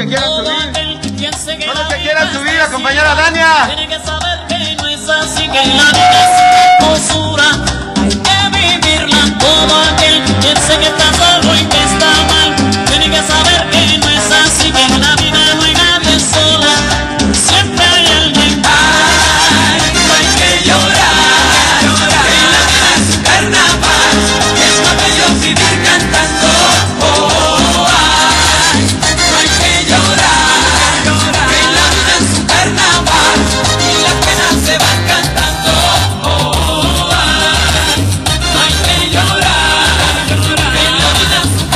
que quieran subir. Todos los que quieran subir, acompañar a Dania. Tiene que saber que no es así, que la vida es hermosura. Hay que vivirla. Todo aquel que piense que está solo y que está mal, tiene que saber que no es así, que en la vida no hay nadie sola. Siempre hay alguien. Ay, no hay que llorar, llorar. Que la vida es un carnaval, es más bello vivir cantando. Oh, ay, no hay que llorar, llorar. Que la vida es un carnaval y las penas se van cantando. Oh, ay, no hay que llorar, llorar. Que la vida es un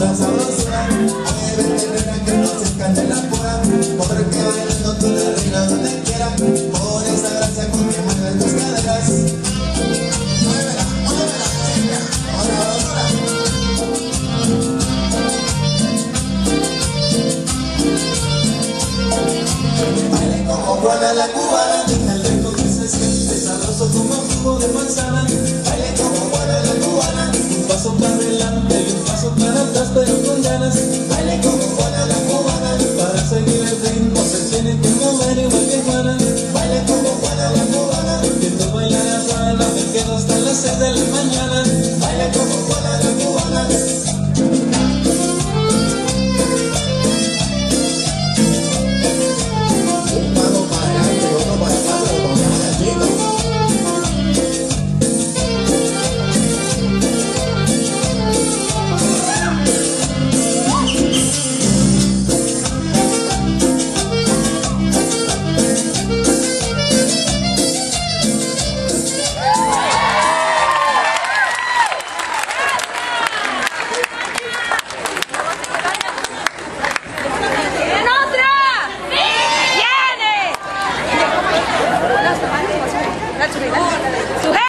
la sabrosura. Muévete, nena, que no se escande la pura, porque bailando tú la reina donde quiera. Por esa gracia con que mueven tus caderas. Muévela, muévela, chica, con la sabrosura. Baile como Juana la cubana, deja el ritmo que se siente sabroso como un jugo de manzana. Baile como Juana la cubana, un paso para adelante y un paso para atrás, pero con ganas. Baile como Juana la cubana, para seguir el ritmo se tiene que mover igual que Juana. Baile como Juana la cubana, viendo bailar a Juana me quedo hasta las 6 de la mañana. Baile como Juana la cubana.